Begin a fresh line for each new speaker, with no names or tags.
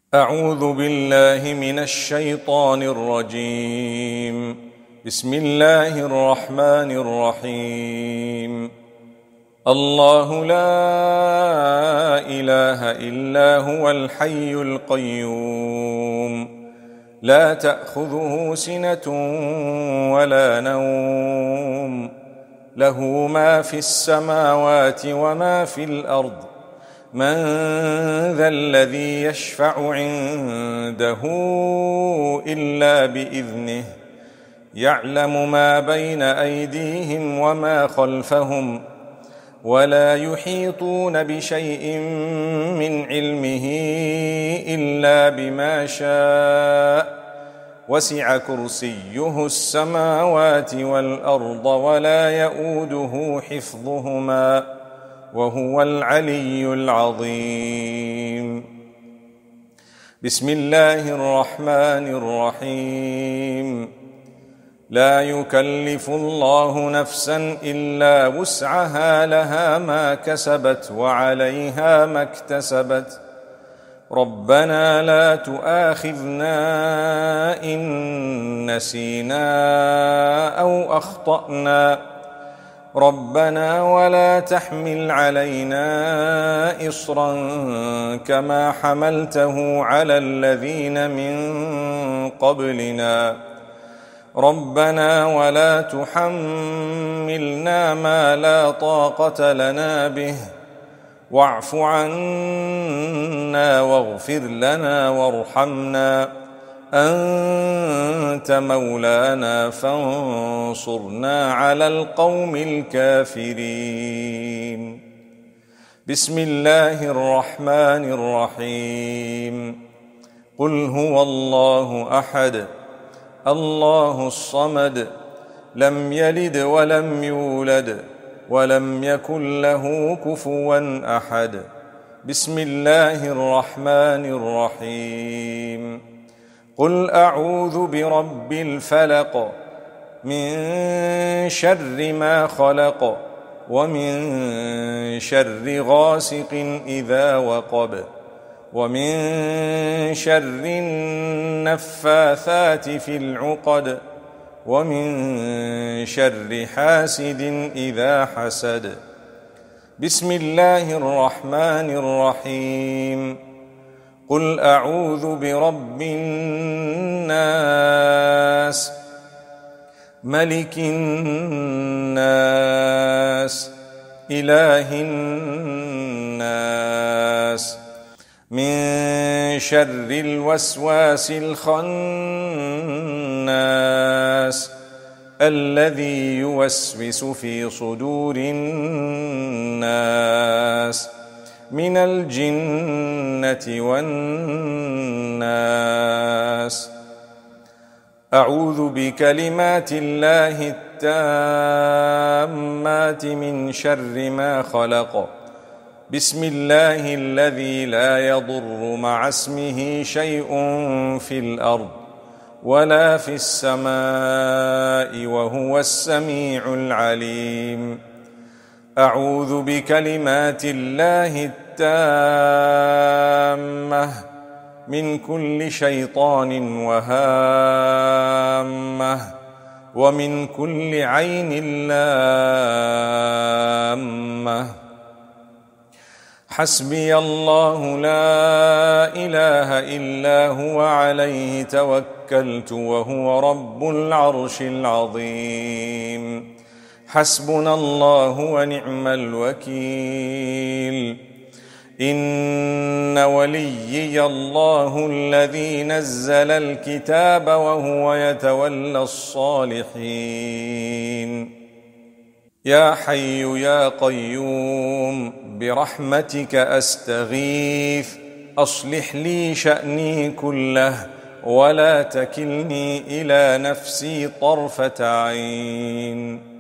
أعوذ بالله من الشيطان الرجيم. بسم الله الرحمن الرحيم. الله لا إله إلا هو الحي القيوم، لا تأخذه سنة ولا نوم، له ما في السماوات وما في الأرض، من ذا الذي يشفع عنده إلا بإذنه، يعلم ما بين أيديهم وما خلفهم، ولا يحيطون بشيء من علمه إلا بما شاء، وسع كرسيه السماوات والأرض ولا يئوده حفظهما، وهو العلي العظيم. بسم الله الرحمن الرحيم. لا يكلف الله نفسا إلا وسعها، لها ما كسبت وعليها ما اكتسبت، ربنا لا تؤاخذنا إن نسينا أو أخطأنا، ربنا ولا تحمل علينا إصرا كما حملته على الذين من قبلنا، ربنا ولا تحملنا ما لا طاقة لنا به، واعف عنا واغفر لنا وارحمنا، أنت مولانا فانصرنا على القوم الكافرين. بسم الله الرحمن الرحيم. قل هو الله أحد، الله الصمد، لم يلد ولم يولد ولم يكن له كفوا أحد. بسم الله الرحمن الرحيم. قل أعوذ برب الفلق، من شر ما خلق، ومن شر غاسق إذا وقب، ومن شر النفاثات في العقد، ومن شر حاسد إذا حسد. بسم الله الرحمن الرحيم. قل أعوذ برب الناس، ملك الناس، إله الناس، من شر الوسواس الخناس، الذي يوسوس في صدور الناس، من الجنة والناس. أعوذ بكلمات الله التامات من شر ما خلق. بسم الله الذي لا يضر مع اسمه شيء في الأرض ولا في السماء، وهو السميع العليم. أعوذ بكلمات الله التامة من كل شيطان وهامة، ومن كل عين لامة. حسبي الله لا إله إلا هو، عليه توكلت وهو رب العرش العظيم. حسبنا الله ونعم الوكيل. إن وليي الله الذي نزل الكتاب وهو يتولى الصالحين. يا حي يا قيوم برحمتك أستغيث، أصلح لي شأني كله ولا تكلني إلى نفسي طرفة عين.